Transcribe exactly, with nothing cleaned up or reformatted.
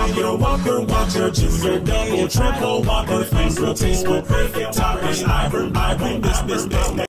Whopper, Whopper, Whopper, Junior, Double, Triple, Whopper, Flavor, Taste, Perfect Toppers. I bring, I bring this, this, this.